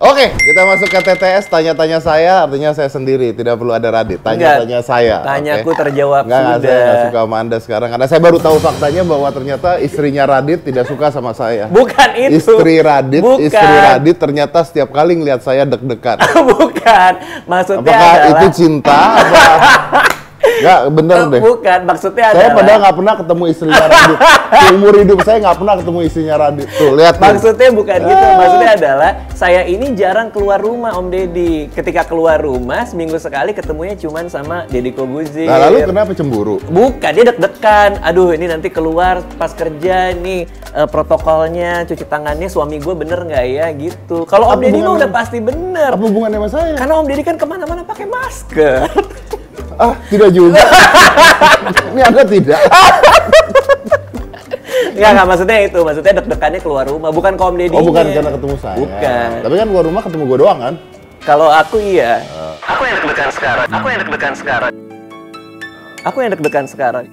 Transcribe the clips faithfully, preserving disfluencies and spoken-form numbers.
Oke, kita masuk ke T T S, tanya-tanya saya, artinya saya sendiri, tidak perlu ada Radit. Tanya-tanya saya. Tanyaku okay? terjawab Nggak, sudah. Saya nggak suka sama Anda sekarang, karena saya baru tahu faktanya bahwa ternyata istrinya Radit tidak suka sama saya. Bukan itu. Istri Radit, Bukan. istri Radit ternyata setiap kali ngelihat saya deg-degan. Bukan, maksudnya Apakah adalah... itu cinta? Apa? Nggak, bener deh. Bukan, maksudnya Saya adalah... padahal nggak pernah ketemu istrinya Radit. Seumur hidup saya nggak pernah ketemu istrinya Radit. Tuh, lihat. Maksudnya tuh. bukan gitu. Maksudnya adalah saya ini jarang keluar rumah, Om Deddy. Ketika keluar rumah, seminggu sekali ketemunya cuman sama Deddy Kobuzir. Nah, lalu kenapa cemburu? Bukan, dia deg-degan. Aduh, ini nanti keluar pas kerja nih uh, protokolnya, cuci tangannya suami gue bener nggak ya gitu. Kalau Om Deddy mah udah pasti bener. Apa hubungannya sama saya? Karena Om Deddy kan kemana-mana pakai masker. Ah, tidak juga. Ini Anda tidak. Enggak, enggak, maksudnya itu. Maksudnya deg-degannya keluar rumah. Bukan ke Om Deddy. Oh, bukan karena ketemu saya. Bukan. Tapi kan keluar rumah ketemu gue doang kan? Kalau aku iya. Uh. Aku yang deg-degan sekarang. Aku yang deg-degan sekarang. Aku yang deg-degan sekarang.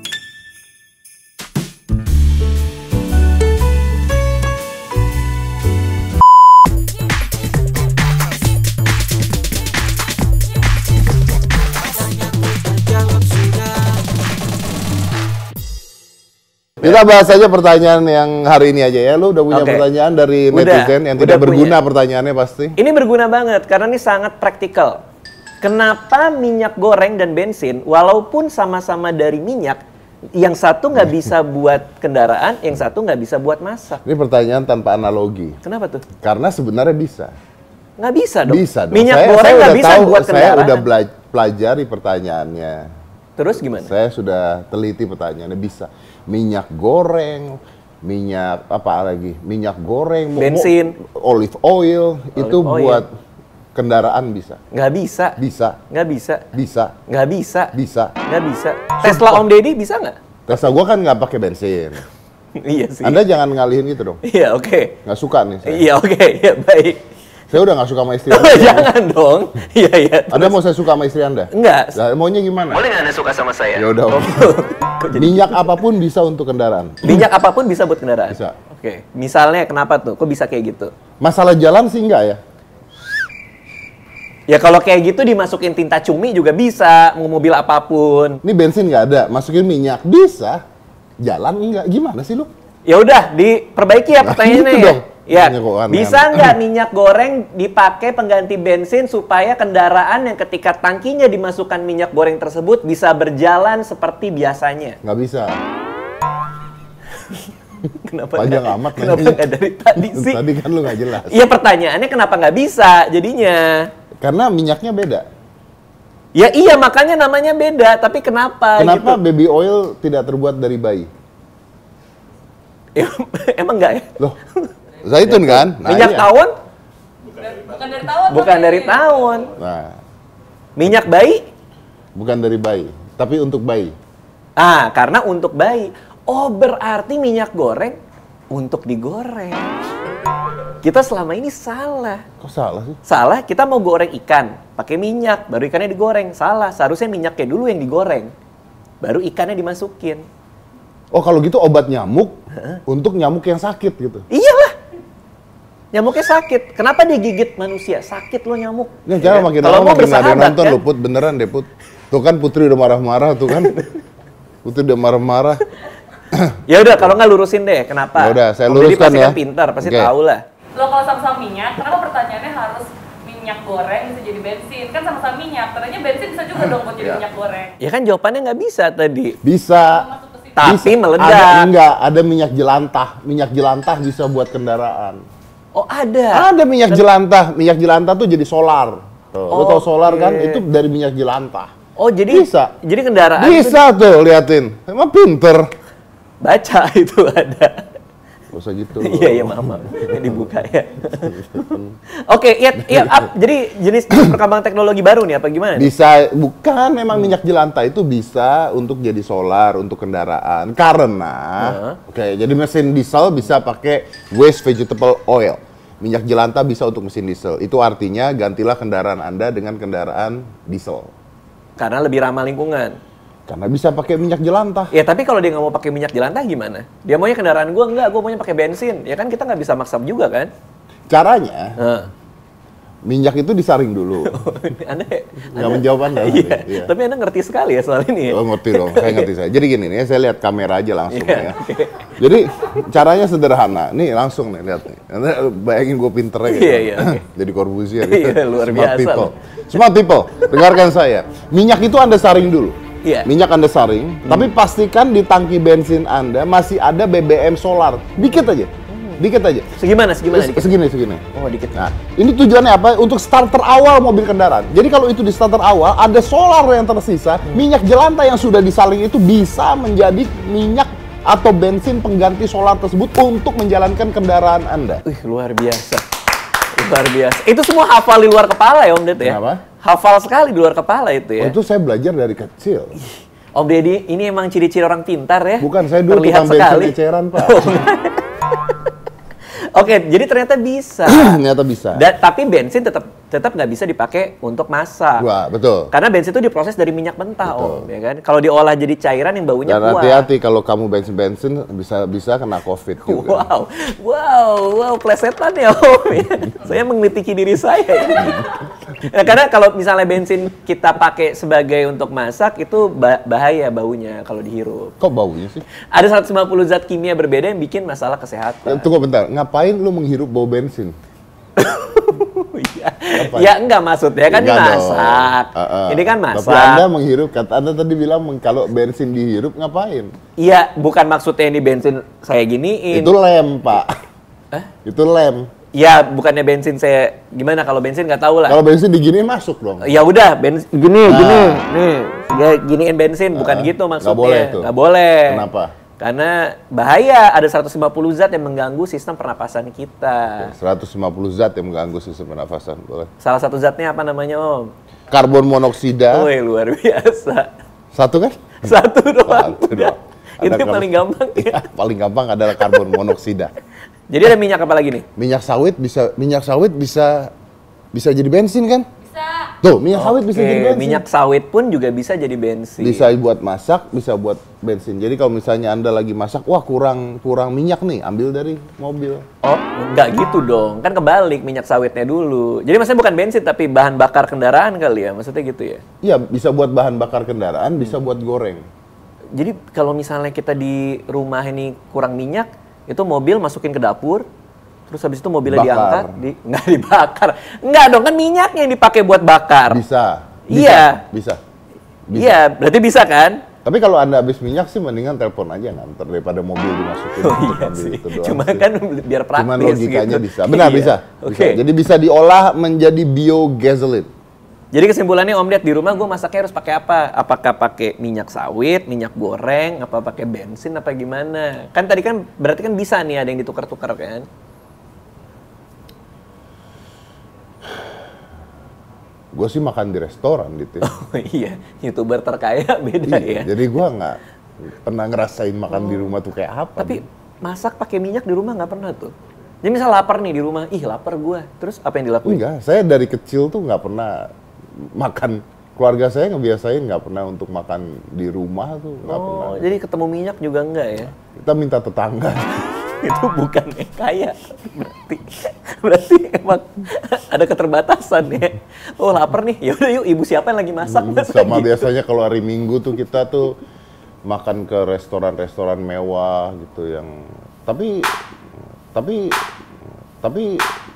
Kita bahas aja pertanyaan yang hari ini aja ya. Lu udah punya okay. pertanyaan dari udah, netizen yang tidak berguna punya. pertanyaannya pasti. Ini berguna banget karena ini sangat praktikal. Kenapa minyak goreng dan bensin walaupun sama-sama dari minyak, yang satu nggak bisa buat kendaraan, yang satu nggak bisa buat masak? Ini pertanyaan tanpa analogi. Kenapa tuh? Karena sebenarnya bisa. Nggak bisa dong. Bisa dong. Minyak saya, goreng saya nggak udah bisa tahu, buat kendaraan. Saya udah bela- pelajari pertanyaannya. Terus gimana? Saya sudah teliti pertanyaannya, bisa. Minyak goreng, minyak apa lagi? Minyak goreng, bensin, olive oil, olive itu oil. Buat kendaraan bisa. Nggak bisa. Bisa. Nggak bisa. Bisa. Nggak bisa. Bisa. Nggak bisa. Tesla Om Deddy bisa nggak? Tesla gua kan nggak pakai bensin. Iya sih. Anda jangan ngalihin itu dong. Iya, oke. Okay. Nggak suka nih saya. Iya, oke. Okay. Ya, baik. Saya udah nggak suka sama istri Anda. Oh, jangan dong. Iya, iya. Anda mau saya suka sama istri Anda? Enggak. Nah, maunya gimana? Boleh nggak Anda suka sama saya? Ya udah. Oh. Minyak apapun bisa untuk kendaraan. Minyak apapun bisa buat kendaraan? Bisa. Oke. Okay. Misalnya kenapa tuh? Kok bisa kayak gitu? Masalah jalan sih enggak ya? Ya kalau kayak gitu dimasukin tinta cumi juga bisa, mau mobil apapun. Ini bensin nggak ada, masukin minyak bisa. Jalan enggak? Gimana sih lu? Ya udah, diperbaiki ya pertanyaannya gitu ya. Dong. Ya, bisa nggak minyak goreng dipakai pengganti bensin supaya kendaraan yang ketika tangkinya dimasukkan minyak goreng tersebut bisa berjalan seperti biasanya? Nggak bisa. Kenapa panjang gak, amat kenapa nggak dari tadi sih? Tadi kan lu nggak jelas. Iya, pertanyaannya kenapa nggak bisa jadinya? Karena minyaknya beda. Ya iya, makanya namanya beda. Tapi kenapa? Kenapa gitu? baby oil tidak terbuat dari bayi? Emang nggak ya? Loh, zaitun kan? Nah, minyak iya. tawon? Bukan dari tawon. Bukan dari tawon. Nah, minyak bayi? Bukan dari bayi, tapi untuk bayi. Ah, karena untuk bayi. Oh, berarti minyak goreng untuk digoreng. Kita selama ini salah. Kok salah sih? Salah, kita mau goreng ikan, pakai minyak, baru ikannya digoreng. Salah, seharusnya minyaknya dulu yang digoreng. Baru ikannya dimasukin. Oh, kalau gitu obat nyamuk huh? untuk nyamuk yang sakit gitu. Iyalah. Nyamuknya sakit. Kenapa digigit manusia? Sakit lo nyamuk. Ya, cara makin lama makin nggak ada nonton kan? Lo Put, beneran deh Put. Tuh kan Putri udah marah-marah tuh kan. Putri udah marah-marah. Ya udah, kalau nggak lurusin deh, kenapa? Ya udah, saya Om luruskan pasti ya. Kan pintar, pasti okay. tahu lah. Lo kalau sama-sama minyak, kenapa pertanyaannya harus minyak goreng bisa jadi bensin? Kan sama-sama minyak, katanya bensin bisa juga dong buat jadi ya. minyak goreng. Ya kan jawabannya nggak bisa tadi. Bisa. Tapi bisa. meledak. Ada, enggak, ada minyak jelantah. Minyak jelantah bisa buat kendaraan. Oh, ada? Ada minyak Ken jelantah. Minyak jelantah tuh jadi solar. Tuh, oh, lo tau solar okay. kan? Itu dari minyak jelantah. Oh, jadi bisa. Jadi kendaraan bisa tuh, liatin. Emang pinter. Baca itu ada. Gak usah gitu. Iya, iya, mama. Dibuka ya. Oke, okay, ya, ya up. Jadi jenis perkembangan teknologi baru nih apa gimana? Bisa, bukan memang minyak jelantah itu bisa untuk jadi solar untuk kendaraan karena, uh-huh. oke, okay, jadi mesin diesel bisa pakai waste vegetable oil. Minyak jelantah bisa untuk mesin diesel. Itu artinya gantilah kendaraan Anda dengan kendaraan diesel. Karena lebih ramah lingkungan. Karena bisa pakai minyak jelantah. Ya tapi kalau dia nggak mau pakai minyak jelantah gimana? Dia maunya kendaraan gue enggak, gue maunya pakai bensin. Ya kan kita nggak bisa maksa juga kan? Caranya, huh. Minyak itu disaring dulu. Anda, Nggak Anda- menjawab Anda. Iya. Iya. Tapi Anda ngerti sekali ya soal ini. Ya? Oh ngerti dong, saya ngerti saya. Jadi gini nih, saya lihat kamera aja langsung Iya, ya. oke. Jadi caranya sederhana. Nih langsung nih lihat nih. Anda bayangin gue pinternya gitu. Iya, iya, oke. Jadi Corbusier. Iya, luar Smart biasa people. loh. Smart people, dengarkan saya. Minyak itu Anda saring dulu. Iya. Minyak Anda saring, tapi pastikan di tangki bensin Anda masih ada B B M solar. Dikit aja. Dikit aja. Segimana, segimana? Se- dikit? Segini, segini. Oh, dikit. Nah, ini tujuannya apa? Untuk starter awal mobil kendaraan. Jadi kalau itu di starter awal, ada solar yang tersisa, minyak jelantah yang sudah disaring itu bisa menjadi minyak atau bensin pengganti solar tersebut untuk menjalankan kendaraan Anda. Wih, luar biasa. Luar biasa. Itu semua hafal di luar kepala ya, Om Ded ya? Kenapa? Hafal sekali di luar kepala itu ya. Oh, itu saya belajar dari kecil. Om Deddy, ini emang ciri-ciri orang pintar ya? Bukan, saya dulu Terlihat tukang bensin sekali. eceran, Pak. Oke, jadi ternyata bisa. Ternyata bisa. Dan, tapi bensin tetap tetap nggak bisa dipakai untuk masak. Wah, betul. Karena bensin itu diproses dari minyak mentah, Om, ya kan? Kalau diolah jadi cairan yang baunya Dan kuat. hati-hati kalau kamu bensin-bensin bisa bisa kena COVID juga. Wow, wow, wow, plesetan ya Om. Saya mengelitiki diri saya. Nah, karena kalau misalnya bensin kita pakai sebagai untuk masak itu ba- bahaya baunya kalau dihirup. Kok baunya sih? Ada seratus lima puluh zat kimia berbeda yang bikin masalah kesehatan. Eh, Tunggu bentar, ngapain lu menghirup bau bensin? Iya. Ya enggak maksudnya kan Enggak dong. dimasak. Uh, uh. Ini kan Tapi masak. Anda menghirup, kata Anda tadi bilang meng- kalau bensin dihirup ngapain? Iya, bukan maksudnya ini bensin saya giniin. Itu lem, Pak. Hah? Itu lem. Ya, bukannya bensin saya gimana kalau bensin nggak tahu lah. Kalau bensin diginiin masuk dong. Ya udah, bensin gini, Nah. gini, nih, ya giniin bensin, bukan Nah, gitu nggak maksudnya. boleh tuh. Nggak boleh. Kenapa? Karena bahaya, ada seratus lima puluh zat yang mengganggu sistem pernapasan kita. seratus lima puluh zat yang mengganggu sistem pernafasan, boleh. Salah satu zatnya apa namanya, Om? Karbon monoksida. Woi, luar biasa. Satu kan? Satu doang. Satu udah. doang. Itu Ada yang paling gampang. Ya, paling gampang adalah karbon monoksida. Jadi ada minyak apa lagi nih? Minyak sawit bisa minyak sawit bisa bisa jadi bensin kan? Bisa. Tuh, minyak sawit bisa Oke, jadi bensin. minyak sawit pun juga bisa jadi bensin. Bisa buat masak, bisa buat bensin. Jadi kalau misalnya Anda lagi masak, wah kurang kurang minyak nih, ambil dari mobil. Oh, nggak gitu dong. Kan kebalik, minyak sawitnya dulu. Jadi maksudnya bukan bensin, tapi bahan bakar kendaraan kali ya? Maksudnya gitu ya? Iya, bisa buat bahan bakar kendaraan, bisa buat goreng. Jadi kalau misalnya kita di rumah ini kurang minyak, itu mobil masukin ke dapur, terus habis itu mobilnya Bakar. diangkat, di, nggak dibakar. Nggak dong, kan minyaknya yang dipakai buat bakar. Bisa. bisa Iya. Bisa. Bisa. Iya, berarti bisa kan? Tapi kalau Anda habis minyak sih mendingan telepon aja nganter daripada mobil dimasukin. Oh untuk iya ambil sih. itu doang Cuma sih. kan biar praktis Cuman logikanya gitu. bisa. Benar, Iya. bisa. Oke. Bisa. Jadi bisa diolah menjadi biogasoline. Jadi kesimpulannya Om Ded, di rumah gue masaknya harus pakai apa? Apakah pakai minyak sawit, minyak goreng, apa pakai bensin, apa gimana? Kan tadi kan berarti kan bisa nih ada yang ditukar-tukar kan? Gue sih makan di restoran gitu. Oh iya, YouTuber terkaya beda ya. Jadi gue nggak pernah ngerasain makan di rumah tuh kayak apa. Tapi masak pakai minyak di rumah nggak pernah tuh. Jadi misal lapar nih di rumah, ih lapar gue. Terus apa yang dilakuin? Enggak, saya dari kecil tuh nggak pernah makan. Keluarga saya ngebiasain nggak pernah untuk makan di rumah tuh nggak pernah. Oh, jadi ketemu minyak juga enggak ya? Kita minta tetangga. Itu bukan yang kaya. Berarti berarti emang ada keterbatasan ya. Oh, lapar nih. Ya udah yuk, ibu siapa yang lagi masak? Hmm, Mas? sama Gitu. biasanya kalau hari Minggu tuh kita tuh makan ke restoran-restoran mewah gitu yang tapi tapi tapi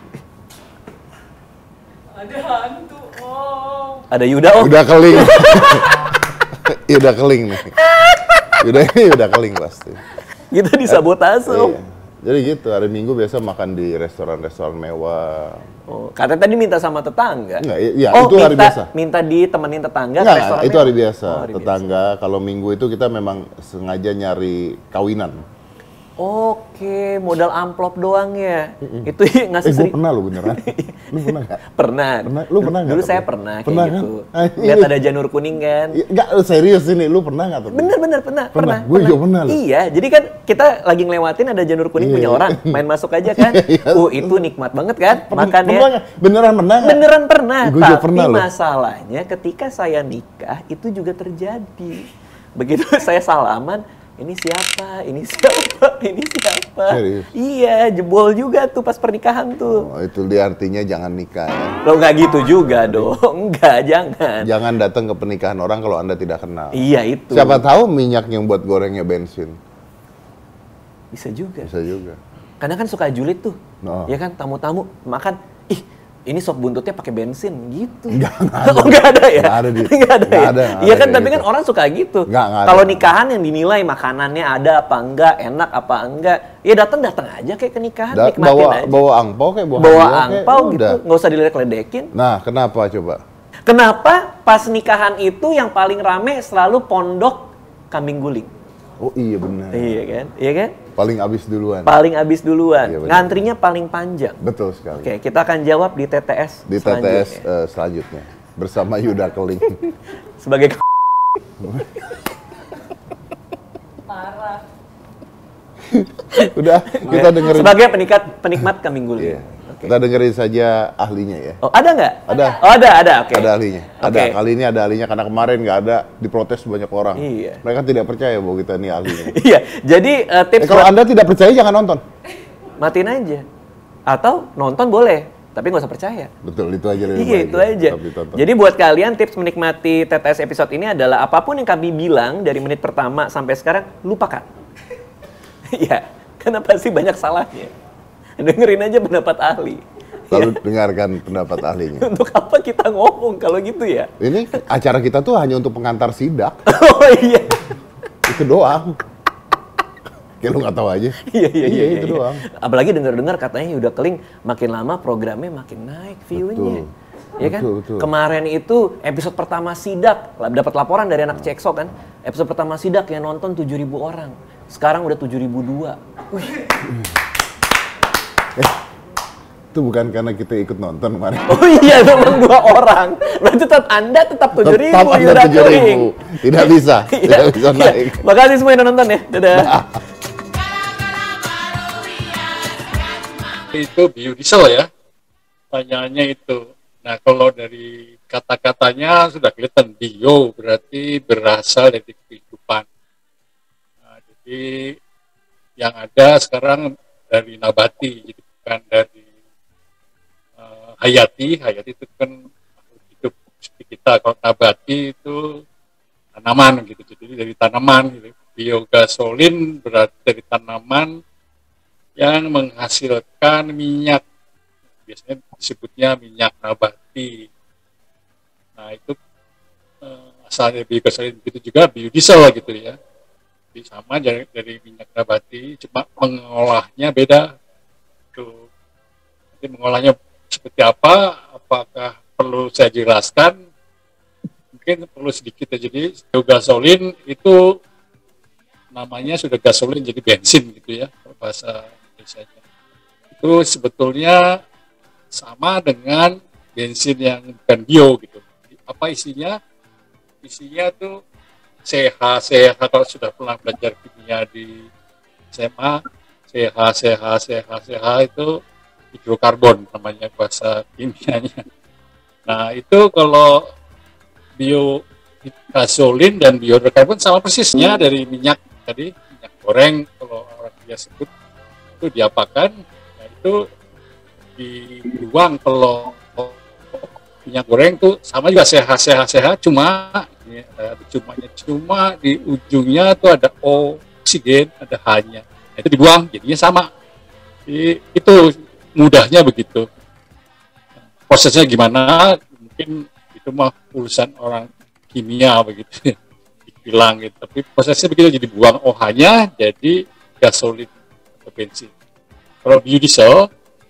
Ada hantu, oh. Ada Yuda oh. udah keling. Ya, udah keling nih. Udah ini udah keling pasti. Gitu disabotase. Om. Iya. Jadi gitu, hari Minggu biasa makan di restoran-restoran mewah. Oh, katanya tadi minta sama tetangga. Enggak, iya oh, itu hari minta, biasa. minta ditemenin tetangga ke Enggak, restoran itu mewah? hari biasa. Oh, hari Tetangga, kalau Minggu itu kita memang sengaja nyari kawinan. Oke, modal amplop doang ya. Itu Eh, ngasih gue sering. pernah lo beneran. Lu pernah nggak? Pernah. Pernah? Lu pernah nggak Dulu tapi? saya pernah kayak Pernah, gitu. kan? Ah, Lihat iya. ada janur kuning kan. Ya, enggak, lu serius ini, lu pernah nggak tapi? Bener bener pernah Pernah? pernah. Gue juga pernah loh. Iya, jadi kan kita lagi ngelewatin ada janur kuning Iya. punya orang, main masuk aja kan. Iya. Oh itu nikmat banget kan Pernah- makannya. pernah nggak? Beneran pernah nggak? Beneran pernah. Gue juga Tapi pernah loh. masalahnya ketika saya nikah itu juga terjadi. Begitu saya salaman, ini siapa, ini siapa, ini siapa. Serius? Iya, jebol juga tuh pas pernikahan tuh. Oh, itu dia artinya jangan nikah ya. Lo nggak gitu juga dong, enggak, jangan. Jangan datang ke pernikahan orang kalau Anda tidak kenal. Iya itu. Siapa tahu minyak yang buat gorengnya bensin. Bisa juga. Bisa juga. Karena kan suka julid tuh, Oh. ya kan tamu-tamu makan, ih ini sop buntutnya pakai bensin gitu. Nggak, nggak ada. Oh nggak ada ya? Nggak ada, Dit. Nggak ada Nggak ya? ada, nggak Iya ada kan, kayak tapi kan gitu. orang suka gitu. Nggak, nggak ada. Kalau nikahan yang dinilai makanannya ada apa enggak, enak apa enggak, ya datang datang aja kayak ke nikahan, Da- nikmatin bawa aja. bawa angpau kayak bawa, Bawa hadiah kayak, angpau gitu, udah. nggak usah diledek-ledekin. Nah, kenapa coba? Kenapa pas nikahan itu yang paling rame selalu pondok kambing guling? Oh iya benar. Iya kan? Iya kan? Paling abis duluan. Paling abis duluan. Iya, benar. Ngantrinya paling panjang. Betul sekali. Oke, kita akan jawab di T T S Di T T S selanjutnya. eh, selanjutnya bersama Yuda Keling. Sebagai Parah. Udah, kita dengerin. sebagai penikmat penikmat kambing guling. Iya. Oke. Kita dengerin saja ahlinya ya. Oh, ada nggak? Ada. Oh, ada, ada. Oke. Ada ahlinya. Ada. Oke. Kali ini ada ahlinya karena kemarin nggak ada, diprotes banyak orang. Iya. Mereka tidak percaya bahwa kita ini ahlinya. Iya. Jadi eh, tips Eh, kalau buat- Anda tidak percaya jangan nonton. matiin aja. Atau nonton boleh, tapi nggak usah percaya. Betul, itu aja lebih Iya, baik itu ya, aja. tetap ditonton. Jadi buat kalian tips menikmati T T S episode ini adalah apapun yang kami bilang dari menit pertama sampai sekarang, lupakan. Iya, karena pasti banyak salahnya. Dengerin aja pendapat ahli. Lalu dengarkan pendapat ahlinya. Untuk apa kita ngomong kalau gitu ya? Ini acara kita tuh hanya untuk pengantar sidak. Oh iya. Itu doang. Kayak lu nggak tahu aja. Iya, iya, iya, itu iya. doang. Apalagi dengar-dengar katanya Yuda Keling makin lama programnya makin naik view-nya. Betul. Ya kan? Betul, betul. Kemarin itu episode pertama Sidak, lah, dapat laporan dari anak Cekso kan. Episode pertama Sidak yang nonton tujuh ribu orang. Sekarang udah tujuh ribu dua. Wih. Itu bukan karena kita ikut nonton kemarin. Oh iya, memang dua orang. Berarti tetap Anda tetap tujuh ribu Tetap Anda Yuda tujuh ribu. Keling. Tidak bisa. Iya, Tidak bisa iya. naik. Makasih semua yang udah nonton ya. Dadah. Itu biodiesel ya, pertanyaannya itu. Nah kalau dari kata-katanya sudah kelihatan, bio berarti berasal dari kehidupan. Nah, jadi yang ada sekarang dari nabati, jadi bukan dari uh, hayati. Hayati itu kan makhluk hidup seperti kita. Kalau nabati itu tanaman gitu, jadi dari tanaman. Gitu. Biogasolin berarti dari tanaman yang menghasilkan minyak, biasanya disebutnya minyak nabati. Nah itu eh, asalnya biogasolin, begitu juga biodiesel gitu ya. Jadi sama dari, dari minyak nabati, cuma mengolahnya beda. Tuh. Jadi mengolahnya seperti apa? Apakah perlu saya jelaskan? Mungkin perlu sedikit ya. Jadi biogasolin itu namanya sudah gasolin jadi bensin gitu ya, bahasa Indonesia-nya. Itu sebetulnya sama dengan bensin yang bukan bio gitu. Apa isinya? Isinya tuh C H C H, kalau sudah pernah belajar kimia di S M A, C H C H C H C H itu hidrokarbon namanya bahasa kimianya. Nah itu kalau bio gasolin dan biodrokarbon sama persisnya dari minyak tadi, minyak goreng kalau orang biasa sebut, itu diapakan, nah itu dibuang. Kalau minyak goreng tuh sama juga C H C H C H, cuma ini ada cumanya, cuma di ujungnya tuh ada oksigen, ada H-nya, nah, itu dibuang jadinya sama. Jadi, itu mudahnya begitu. Prosesnya gimana? Mungkin itu mah urusan orang kimia begitu. Hilang gitu, tapi prosesnya begitu, jadi buang O H-nya jadi gasolin atau bensin. Kalau biodiesel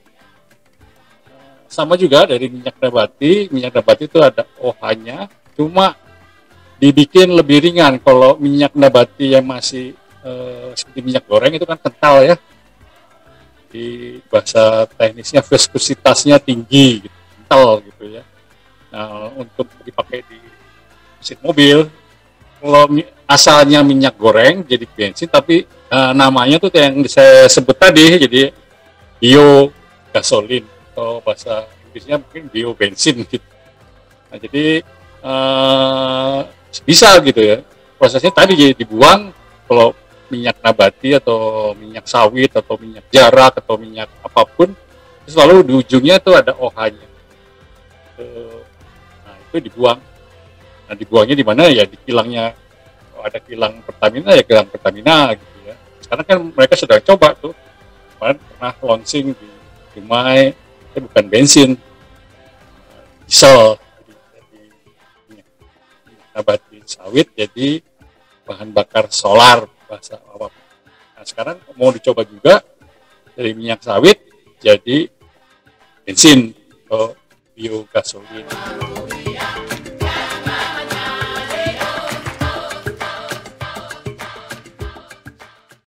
sama juga dari minyak nabati. Minyak nabati itu ada O H-nya, cuma dibikin lebih ringan. Kalau minyak nabati yang masih eh, seperti minyak goreng itu kan kental ya, di bahasa teknisnya viskositasnya tinggi, gitu, kental gitu ya. Nah untuk dipakai di mesin mobil, kalau asalnya minyak goreng jadi bensin, tapi uh, namanya tuh yang saya sebut tadi jadi biogasolin, atau bahasa Inggrisnya mungkin biobensin gitu. Nah jadi uh, bisa gitu ya, prosesnya tadi jadi dibuang. Kalau minyak nabati atau minyak sawit atau minyak jarak atau minyak apapun, selalu di ujungnya itu ada O H-nya. Nah itu dibuang. Nah dibuangnya di mana ya, di kilangnya. Kalau ada kilang Pertamina ya kilang Pertamina gitu ya. Sekarang kan mereka sudah coba tuh, kemarin pernah launching di Dumai, itu bukan bensin, diesel, jadi minyak nabati sawit jadi bahan bakar solar bahasa awam. Nah sekarang mau dicoba juga dari minyak sawit jadi bensin atau biogasolin.